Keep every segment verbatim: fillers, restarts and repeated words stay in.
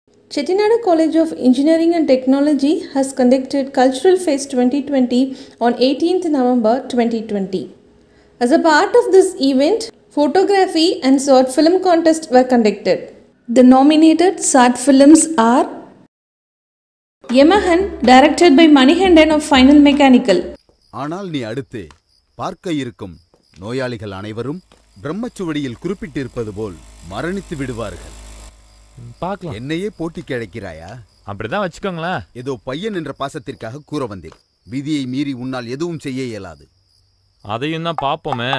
Chettinad College of Engineering and Technology has conducted Cultural Fest twenty twenty on eighteenth November twenty twenty. As a part of this event, photography and short film contests were conducted. The nominated short films are Yemahan, directed by Manikandan of Final Mechanical. ஆனால் நீ அடுத்து பார்க்க இருக்கும் நோயாளிகள் அனைவரும் பிரம்மச்சுவடியில் குறிப்பிட்டிருப்பது போல் மரணித்து விடுவார்கள். பார்க்கலாம். என்னையே போட்டிக்கு அழைக்கிறாயா? அப்படிதான் வச்சுக்கோங்களேன். ஏதோ பையன் என்ற பாசத்திற்காக கூற வந்தேன். விதியை மீறி உன்னால் எதுவும் செய்ய இயலாது. அதையும் தான் பார்ப்போமே.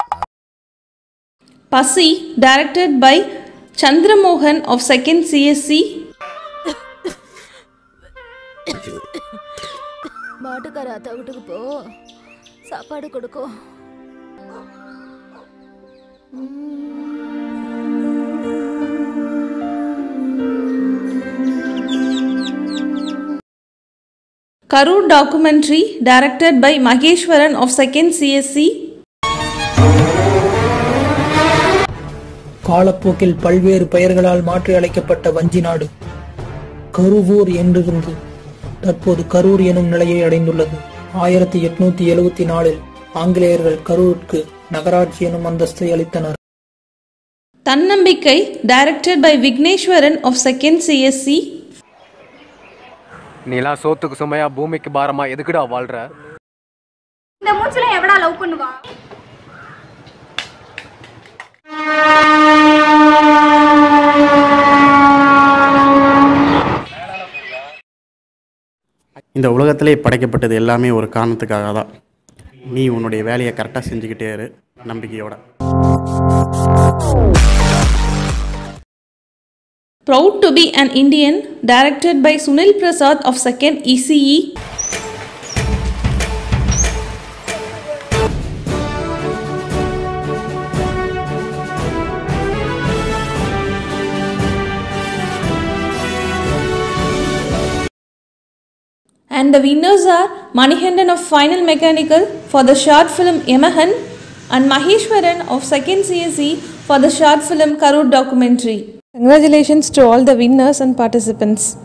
Pasi, directed by Chandramohan of second C S C. மாட்டுக்கார அத்தா வீட்டுக்கு போ, சாப்பாடு கொடுக்கோ. Karur documentary directed by Maheshwaran of second C S C. காலப்போக்கில் பல்வேறு பெயர்களால் மாற்றி அழைக்கப்பட்ட வஞ்சி நாடு கருவூர் என்றிருந்து தற்போது கரூர் எனும் நிலையை அடைந்துள்ளது. ஆயிரத்தி எட்நூத்தி எழுபத்தி நாலில் ஆங்கிலேயர்கள் கரூருக்கு நகராட்சி எனும் அந்தஸ்தை அளித்தனர். தன்னம்பிக்கை directed by Vigneshwaran of second C S C. நீலாம் சோத்துக்கு சுமையா பூமிக்கு பாரமா எதுக்குடா வாழ்ற? இந்த மூச்சுல எவடா லவ் பண்ணுவா? இந்த உலகத்திலே படைக்கப்பட்டது எல்லாமே ஒரு காரணத்துக்காக தான். நீ உன்னுடைய வேலையை கரெக்டாக செஞ்சுக்கிட்டே இரு நம்பிக்கையோட. Proud to be an Indian, directed by Sunil Prasad of second E C E. And the winners are Manikandan of Final Mechanical for the short film Yemahan and Maheshwaran of second C S E for the short film Karur documentary. Congratulations to all the winners and participants.